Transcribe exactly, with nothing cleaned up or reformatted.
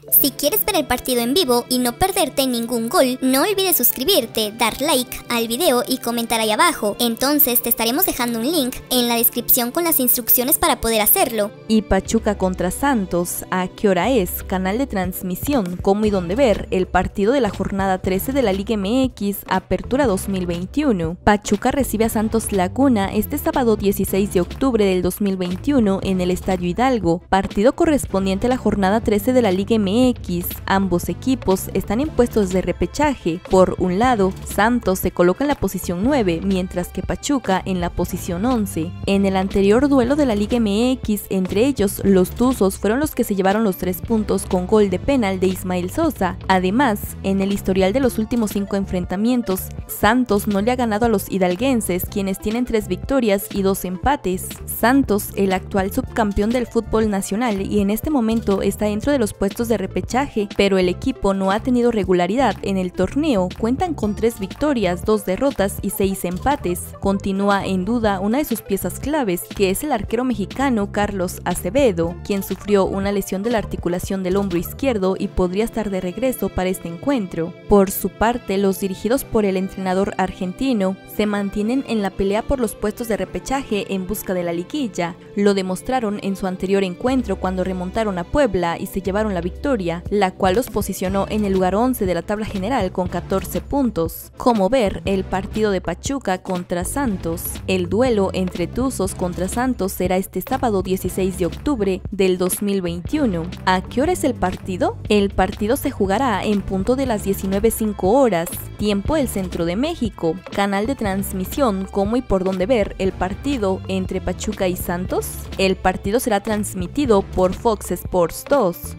Si quieres ver el partido en vivo y no perderte ningún gol, no olvides suscribirte, dar like al video y comentar ahí abajo. Entonces te estaremos dejando un link en la descripción con las instrucciones para poder hacerlo. Y Pachuca contra Santos, ¿a qué hora es? Canal de transmisión, cómo y dónde ver el partido de la jornada trece de la Liga M X, Apertura dos mil veintiuno. Pachuca recibe a Santos Laguna este sábado dieciséis de octubre del dos mil veintiuno en el Estadio Hidalgo, partido correspondiente a la jornada trece de la Liga M X. Ambos equipos están en puestos de repechaje. Por un lado, Santos se coloca en la posición nueve, mientras que Pachuca en la posición once. En el anterior duelo de la Liga M X, entre ellos, los Tuzos fueron los que se llevaron los tres puntos con gol de penal de Ismael Sosa. Además, en el historial de los últimos cinco enfrentamientos, Santos no le ha ganado a los hidalguenses, quienes tienen tres victorias y dos empates. Santos, el actual subcampeón del fútbol nacional, y en este momento está dentro de los puestos de repechaje, pero el equipo no ha tenido regularidad en el torneo. Cuentan con tres victorias, dos derrotas y seis empates. Continúa en duda una de sus piezas claves, que es el arquero mexicano Carlos Acevedo, quien sufrió una lesión de la articulación del hombro izquierdo y podría estar de regreso para este encuentro. Por su parte, los dirigidos por el entrenador argentino se mantienen en la pelea por los puestos de repechaje en busca de la liguilla. Lo demostraron en su anterior encuentro cuando remontaron a Puebla y se llevaron la victoria, la cual los posicionó en el lugar once de la tabla general con catorce puntos. Como ver el partido de Pachuca contra Santos. El duelo entre Tuzos contra Santos será este sábado dieciséis de octubre del dos mil veintiuno. ¿A qué hora es el partido? El partido se jugará en punto de las diecinueve cinco horas, tiempo del centro de México. Canal de transmisión, cómo y por dónde ver el partido entre Pachuca y Santos. El partido será transmitido por Fox Sports dos.